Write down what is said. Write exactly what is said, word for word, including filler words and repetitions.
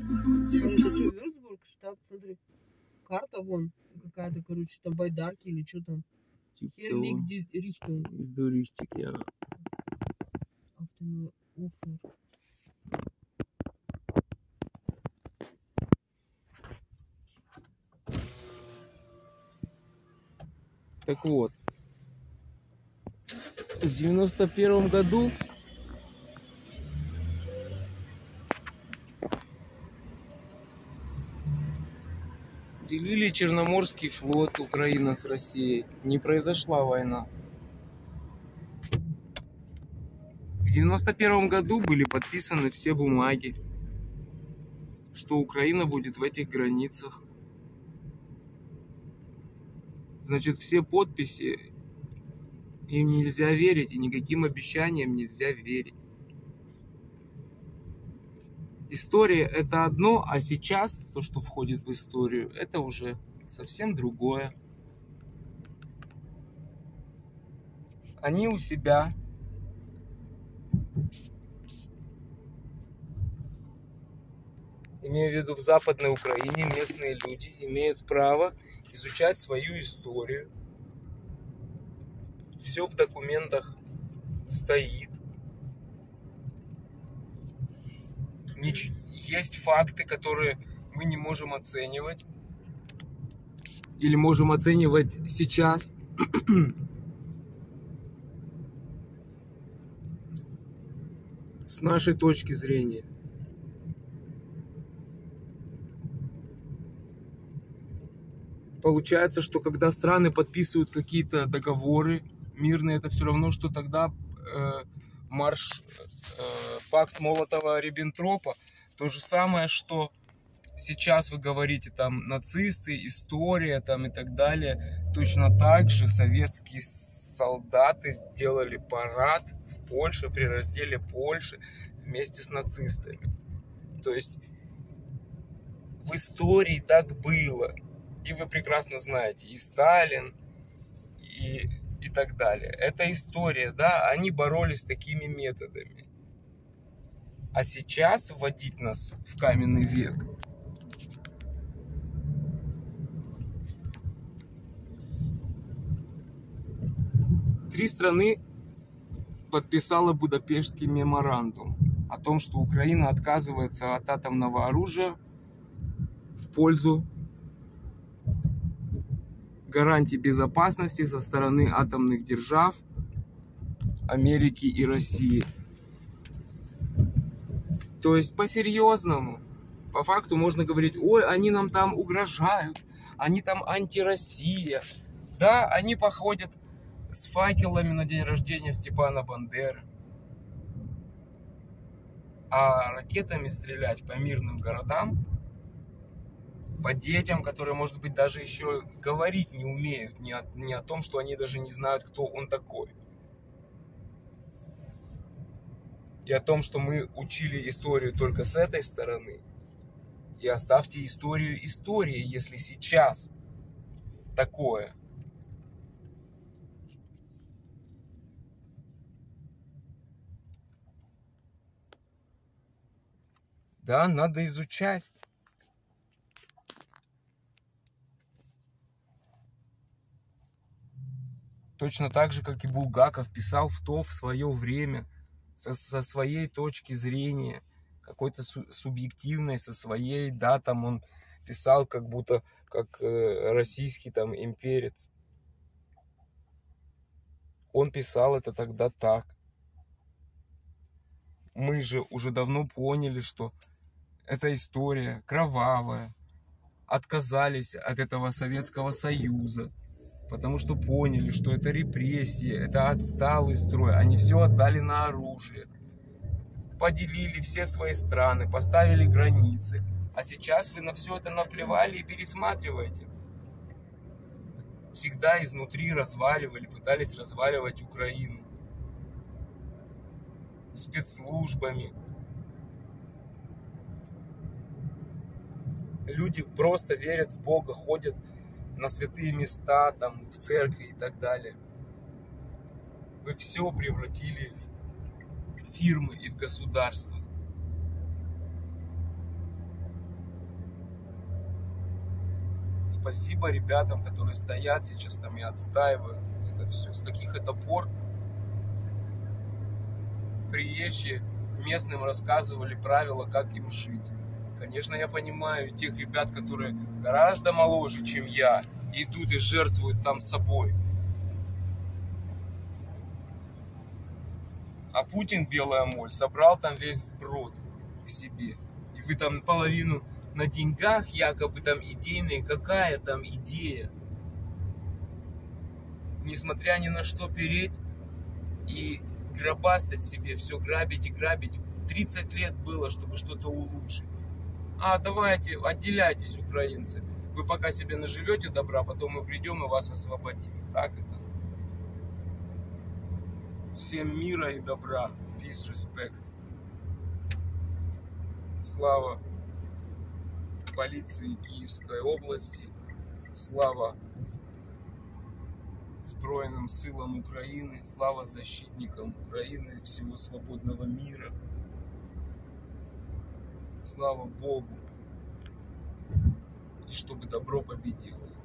Вон, это что, Вюрцбург? Так, смотри. Карта вон какая-то, короче, там байдарки или что там. Херлик Рихтунг. Изду Рихтик, ja. Auf dem Ufer. Так вот, в девяносто первом году делили Черноморский флот Украина с Россией. Не произошла война. В девяносто первом году были подписаны все бумаги, что Украина будет в этих границах. Значит, все подписи, им нельзя верить, и никаким обещаниям нельзя верить. История — это одно, а сейчас то, что входит в историю, это уже совсем другое. Они у себя имею в виду в Западной Украине, местные люди имеют право изучать свою историю. Все в документах стоит. Есть факты, которые мы не можем оценивать. Или можем оценивать сейчас. С нашей точки зрения. Получается, что когда страны подписывают какие-то договоры мирные, это все равно, что тогда э, марш, э, пакт Молотова-Риббентропа, то же самое, что сейчас вы говорите, там, нацисты, история, там, и так далее. Точно так же советские солдаты делали парад в Польше, при разделе Польши вместе с нацистами. То есть в истории так было. И вы прекрасно знаете, и Сталин, и, и так далее. Это история, да, они боролись такими методами. А сейчас вводить нас в каменный век. Три страны подписала Будапештский меморандум о том, что Украина отказывается от атомного оружия в пользу гарантий безопасности со стороны атомных держав Америки и России. То есть по-серьезному, по факту можно говорить: ой, они нам там угрожают, они там антироссия. Да, они походят с факелами на день рождения Степана Бандеры. А ракетами стрелять по мирным городам, по детям, которые, может быть, даже еще говорить не умеют, ни о, ни о том, что они даже не знают, кто он такой. И о том, что мы учили историю только с этой стороны. И оставьте историю историей, если сейчас такое. Да, надо изучать. Точно так же, как и Булгаков писал в то в свое время, со, со своей точки зрения, какой-то су субъективной, со своей, да, там он писал как будто как э, российский там имперец. Он писал это тогда так. Мы же уже давно поняли, что эта история кровавая. Отказались от этого Советского Союза. Потому что поняли, что это репрессии, это отсталый строй. Они все отдали на оружие. Поделили все свои страны, поставили границы. А сейчас вы на все это наплевали и пересматриваете. Всегда изнутри разваливали, пытались разваливать Украину. Спецслужбами. Люди просто верят в Бога, ходят на святые места, там, в церкви и так далее. Вы все превратили в фирмы и в государство. спасибо ребятам, которые стоят сейчас там и отстаивают это все. С каких это пор приезжие местным рассказывали правила, как им жить. Конечно, я понимаю тех ребят, которые гораздо моложе, чем я, идут и жертвуют там собой. А Путин, белая моль, собрал там весь сброд к себе. И вы там половину на деньгах, якобы там идейные. Какая там идея? Несмотря ни на что переть и гробастать себе, все грабить и грабить. тридцать лет было, чтобы что-то улучшить. А давайте, отделяйтесь, украинцы. Вы пока себе наживете добра, потом мы придем и вас освободим. Так это. Всем мира и добра. Peace, respect. Слава полиции Киевской области. Слава Збройным силам Украины. Слава защитникам Украины, всего свободного мира. Слава Богу. И чтобы добро победило.